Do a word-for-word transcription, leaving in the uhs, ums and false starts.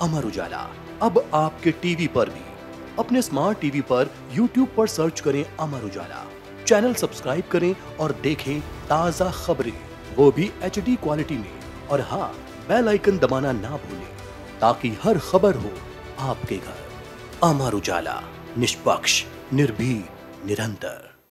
अमर उजाला अब आपके टीवी पर भी। अपने स्मार्ट टीवी पर यूट्यूब पर सर्च करें अमर उजाला, चैनल सब्सक्राइब करें और देखें ताजा खबरें, वो भी एच डी क्वालिटी में। और हाँ, बेल आइकन दबाना ना भूलें ताकि हर खबर हो आपके घर। अमर उजाला, निष्पक्ष, निर्भीक, निरंतर।